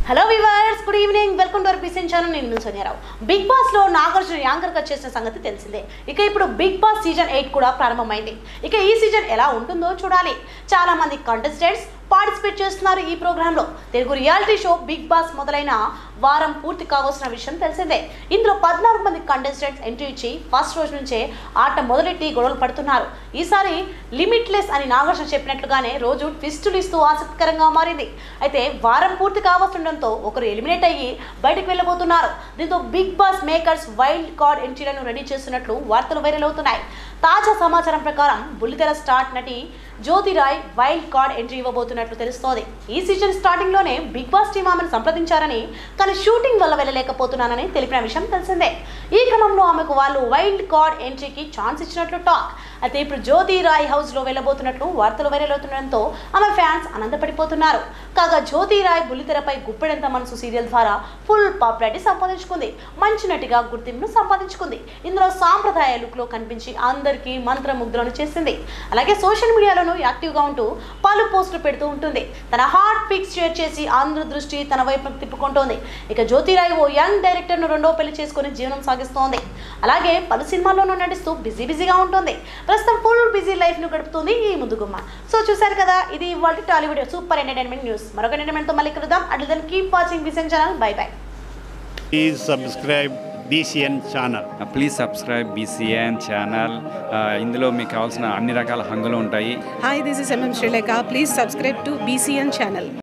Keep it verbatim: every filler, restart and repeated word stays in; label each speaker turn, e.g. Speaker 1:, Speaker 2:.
Speaker 1: Hello viewers, good evening. Welcome to our PCN channel. నేను Sonia Rao. Big boss లో Nagarjuna anchor గా చేసిన సంగతి తెలిసిందే. ఇక ఇప్పుడు బిగ్ బాస్ సీజన్ ఎయిట్ కూడా ప్రారంభమైంది. ఇక ఈ సీజన్ ఎలా ఉంటుందో చూడాలి. చాలా మంది కంటెస్టెంట్స్ పార్టిసిపేట్ చేస్తున్నారు ఈ ప్రోగ్రాంలో. Telugu reality show Bigg Boss మొదలైన వారం పూర్తి కావాల్సిన విషయం తెలిసిందే. ఇందులో పద్నాలుగు మంది కంటెస్టెంట్స్ ఎంట్రీ ఇచ్చి ఫస్ట్ రోజు నుంచే ఆట మొదలెట్టి గొడవలు పడుతున్నారు. ఈసారి లిమిట్లెస్ అని నాగార్జున చెప్పినట్లుగానే రోజు ట్విస్టులు ఇస్తూ ఆసక్తికరంగా మారింది. అయితే వారం పూర్తి కావస్తుండడంతో ఒకరు ఎలిమినేట్ అయ్యి బయటకు వెళ్ళబోతున్నారు. దీంతో Bigg Boss makers wild card ఎంట్రీలను రెడీ చేస్తున్నట్లు వార్తలు వైరల్ అవుతున్నాయి. తాజా సమాచారం ప్రకారం బుల్లితెర స్టార్ నటి జ్యోతిరాయ్ వైల్డ్ కార్డ్ ఎంట్రీ ఇవ్వబోతున్నట్లు తెలుస్తోంది. ఈ సీజన్ స్టార్టింగ్ లోనే బిగ్ బాస్ టీం ఆమెను సంప్రదించారని, కానీ షూటింగ్ వల్ల వెళ్ళలేకపోతున్నానని తెలిపిన విషయం తెలిసిందే. ఈ క్రమంలో ఆమెకు వాళ్ళు వైల్డ్ కార్డ్ ఎంట్రీకి ఛాన్స్ ఇచ్చినట్లు టాక్. అయితే ఇప్పుడు జ్యోతిరాయ్ హౌస్ లో వెళ్ళబోతున్నట్లు వార్తలు వైరల్ అవుతుండడంతో ఆమె ఫ్యాన్స్ ఆనందపడిపోతున్నారు. కాగా జ్యోతిరాయ్ బుల్లితెరపై గుప్పెడంత మనసు సీరియల్ ద్వారా ఫుల్ పాపులారిటీ సంపాదించుకుంది. మంచి నటిగా గుర్తింపును సంపాదించుకుంది. ఇందులో సాంప్రదాయ లుక్ లో కనిపించి అందరికీ మంత్రముగ్ధులను చేసింది. అలాగే సోషల్ మీడియాలో యాక్టివ్ గా ఉంటూ పలు పోస్టులు పెడుతూ ఉంటుంది. తన హార్ట్ పిక్స్ షేర్ చేసి అందరి దృష్టి తన వైపు తిప్పుకుంటోంది. ఇక జ్యోతిరాయ్ ఓ యంగ్ డైరెక్టర్ ను రెండో పెళ్లి చేసుకుని జీవనం సాగిస్తోంది. అలాగే పలు సినిమాల్లోనూ నటిస్తూ బిజీ బిజీగా ఉంటుంది. ప్రస్తుతం ఫుల్ బిజీ లైఫ్ ను గడుపుతుంది ఈ ముద్దుగుమ్మ. సో చూసారు కదా, ఇది ఇవాళ టాలీవుడ్ సూపర్ ఎంటర్టైన్మెంట్ న్యూస్. మరొక ఎంటర్టైన్మెంట్ తో మళ్ళీ కలుద్దాం. At then keep watching PCN channel. Bye bye.
Speaker 2: Please subscribe B C N channel.
Speaker 3: Please subscribe B C N channel. ఇందులో మీకు కావాల్సిన అన్ని రకాల హంగులు ఉంటాయి.
Speaker 4: Hi, this is M M Sri Lanka. Please subscribe to B C N channel.